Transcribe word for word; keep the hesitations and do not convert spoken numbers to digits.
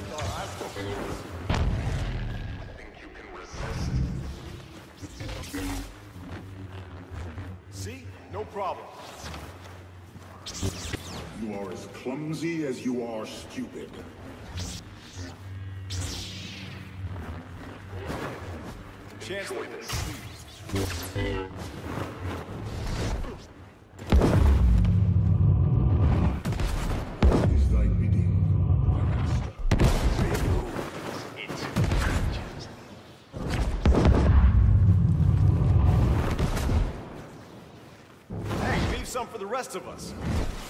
thought I was. Think you can resist? See? No problem. You are as clumsy as you are stupid. Chancellor, Enjoy this. Is thy bidding, my master. hey, leave some for the rest of us.